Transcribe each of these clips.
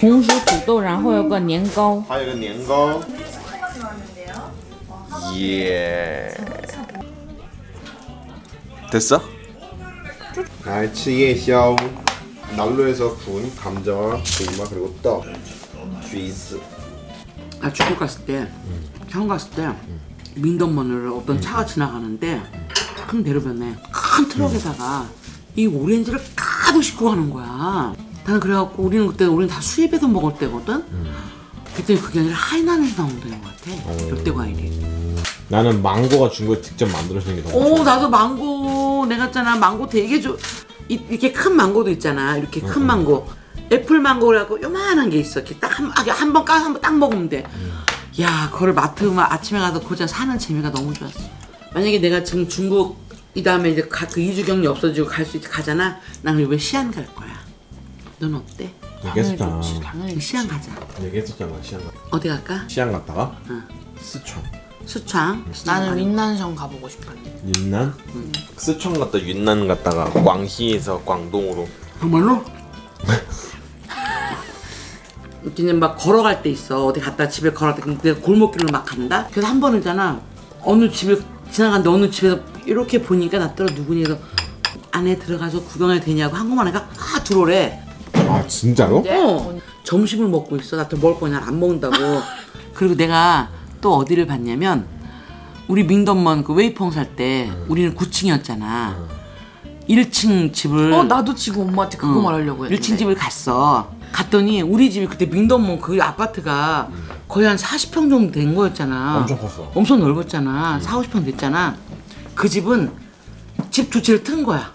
红薯土豆，然后有个年糕， 还有个年糕。耶！ 됐어? 来吃夜宵. 난로에서 구운 감자와 고구마 그리고 떡, 주이스. 아 중국 갔을 때, 처음 갔을 때 민덕먼을 어떤 차가 지나가는데 큰 대로변에 큰 트럭에다가 이 오렌지를 가득 싣고 가는 거야. 나는 그래갖고 우리는 다 수입해서 먹을 때거든. 그때 그게 아니라 하이난에서 나온다는 것 같아. 열대 과일이. 나는 망고가 중국에 직접 만들어주는 게 너무 좋아. 나도 망고 내가 있잖아. 망고 되게 이렇게 큰 망고도 있잖아. 이렇게 큰 망고. 애플 망고라고 요만한 게 있어. 이렇게 딱 한 번 까서 한 번 딱 먹으면 돼. 야, 그걸 마트만 아침에 가서 고장 사는 재미가 너무 좋았어. 만약에 내가 지금 중국 이 다음에 이제 그 이주경이 없어지고 가잖아. 나는 이번에 시안 갈 거야. 넌 어때? 얘기했었잖아. 당연히 시안 가자. 얘기했었잖아. 시안 갔다. 어디 갈까? 시안 갔다가 응. 스촨. 수창. 나는 윈난성 가보고 싶어. 윤난? 스촨 갔다 윤난 갔다가 광시에서 광동으로. 정말로? 이제 막 걸어갈 때 있어. 어디 갔다 집에 걸어갈 때 내가 골목길로 막 간다? 그래서 한 번은 있잖아. 어느 집에 지나갔는데 어느 집에서 이렇게 보니까 나더러 누구니 해서 안에 들어가서 구경해도 되냐고 한국만 하니까 들어오래. 아 진짜로? 점심을 먹고 있어. 나도 먹을 거냐 안 먹는다고. 그리고 내가 또 어디를 봤냐면 우리 민덕먼 그 웨이펑 살 때 우리는 9층이었잖아. 1층 집을 나도 지금 엄마한테 그거 말하려고 했는데. 1층 집을 갔더니 우리 집이 그때 민덕먼 그 아파트가 거의 한 40평 정도 된 거였잖아. 엄청 컸어. 엄청 넓었잖아. 40, 50평 됐잖아. 그 집은 집 두 채를 튼 거야.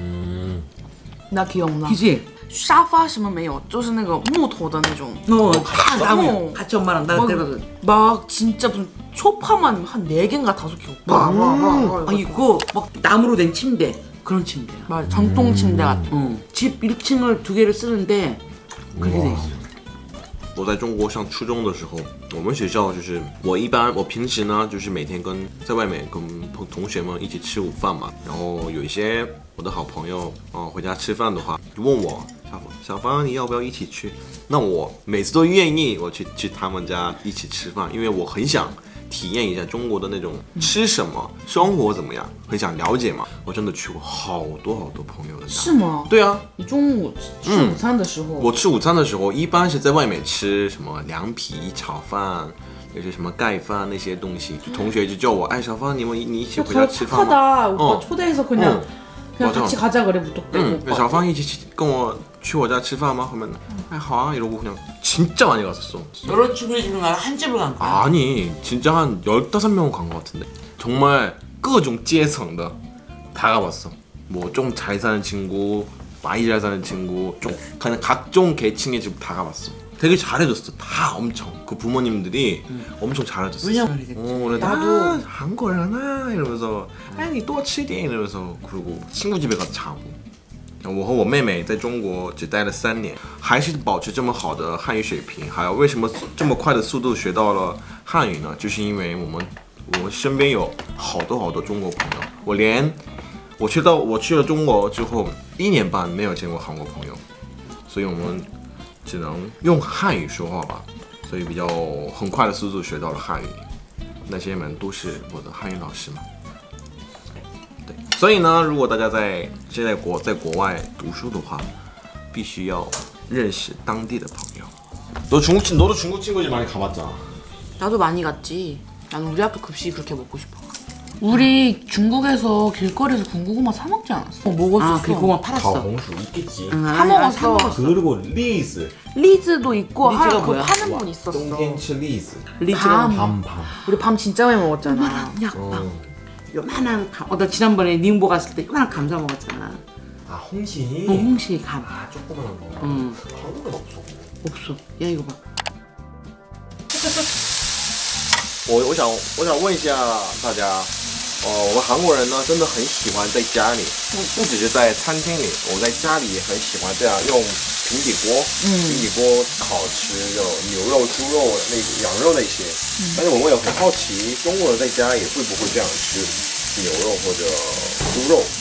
나 기억나. 그지? 沙发什么没有，就是那个木头的那种。 다 나무. 같이 엄마랑 나랑 데려가서. 막 진짜 무슨 소파만 한 4개인가 5개. 와. 아니 그거 막 나무로 된 침대. 그런 침대야. 맞아, 전통 침대 같은. 집 1층을 2개를 쓰는데 그렇게 돼 있어. 我在中国上初中的时候，我们学校就是我平时呢就是每天在外面跟同学们一起吃午饭嘛，然后有一些我的好朋友回家吃饭的话，就问我小芳你要不要一起去？那我每次都愿意我去他们家一起吃饭，因为我很想体验一下中国的那种吃什么生活怎么样，很想了解嘛。我真的去过好多朋友的家。 是吗？ 对啊， 你中午吃午餐的时候， 我吃午餐的时候一般是在外面吃什么凉皮、炒饭，有些什么盖饭那些东西，就同学就叫我，哎，小芳，你一起回家吃饭吗？ 착하다. 오빠 초대해서 그냥 맞아. 같이 가자 그래 무턱대고. 오빠. 小芳一起跟我去我家吃饭吗？ 하면好啊 이러고 그냥 진짜 많이 갔었어. 여러 집을 집을 가 한 집을 간 거야. 아니 진짜 한 15명 간 것 같은데. 정말 各种阶层的다 가봤어. 뭐 좀 잘 사는 친구, 많이 잘 사는 친구, 좀 그냥 각종 계층의 집 다 가봤어. 되게 잘해줬어. 다 엄청 그 부모님들이 엄청 잘해줬어. 그래 나도 한국어를 하나 이러면서 아니 또 吃点 이러면서 그리고 친구 집에 가서 자고. 我和我妹妹在中国只待了3年，还是保持这么好的汉语水平。还有为什么这么快的速度学到了汉语呢？就是因为我身边有好多中国朋友。我去了中国之后1年半没有见过韩国朋友，所以我们只能用汉语说话吧。所以比较很快的速度学到了汉语。那些人都是我的汉语老师嘛。 所以呢，如果大家现在在国外读书的话，必须要认识当地的朋友。너도 중국 친구집 많이 가봤잖아. 나도 많이 갔지. 난 우리 학교 급식이 그렇게 먹고 싶어. 우리 중국에서 길거리에서 군고구마 사 먹지 않았어? 먹었었어. 아, 군고구마 팔았어. 가홍수 있겠지. 사 먹었어. 그리고 리즈. 리즈도 있고 리즈가 그거 뭐야? 파는 분 있었어. 똥겐츠 리즈. 리즈가 밤. 우리 밤 진짜 많이 먹었잖아. 요만한 감. 나 지난번에 닝보 갔을 때 요만한 감사 먹었잖아. 아 홍시. 홍시 감. 아 조그만한 거. 한국은 없어. 없어. 야 이거 봐. 我想问一下大家，我们韩国人呢真的很喜欢在家里，不只是在餐厅里，我们在家里也很喜欢这样用平底锅烤吃肉、牛肉、猪肉、羊肉那些。但是我们也很好奇，中国人在家也会不会这样吃牛肉或者猪肉？